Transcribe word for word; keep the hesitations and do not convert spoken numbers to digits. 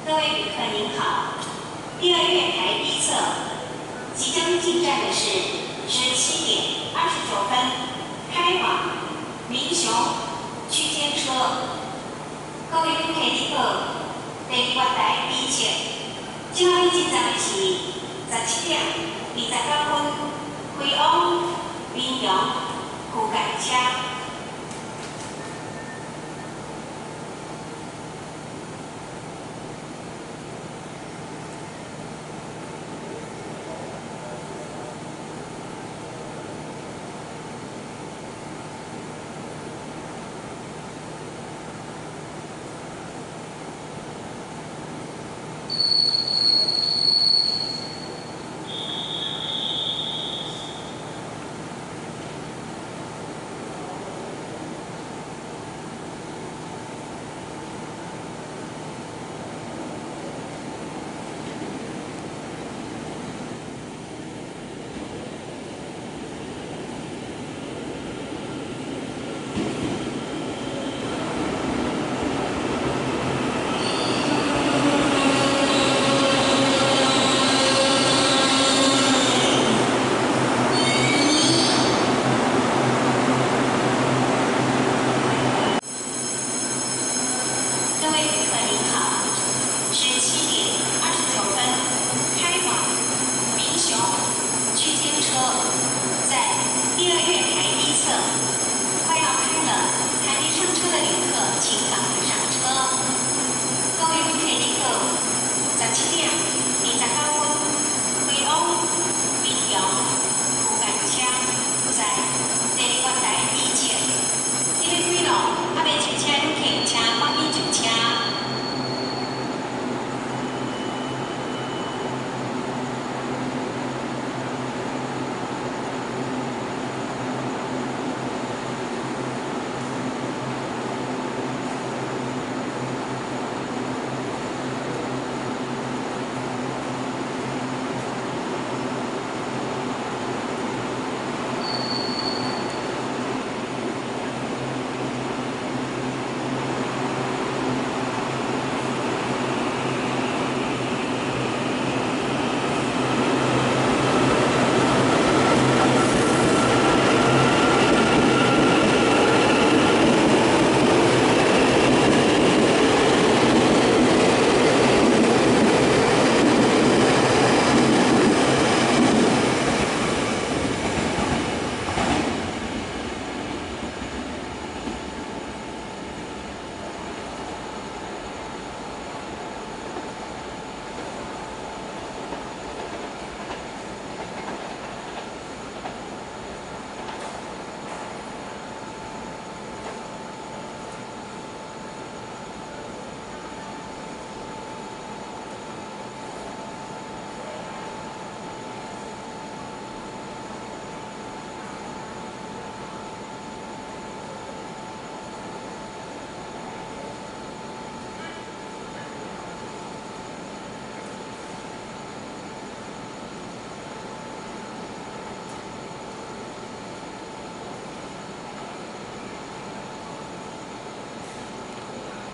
各位旅客您好，第二月台一侧即将进站的是十七点二十九分开往民雄区间车。各位旅客你好，第二月台一侧，即刻进站的是十七点二十九分开往民雄区间车。 各位旅客您好，十七点二十九分开往民雄区间车，在第二月台一侧，快要开了，还没上车的旅客请赶快上车。各位旅客您好，十七点二十九分开往民雄区间车，在第二月台一侧，因为几路还未上车。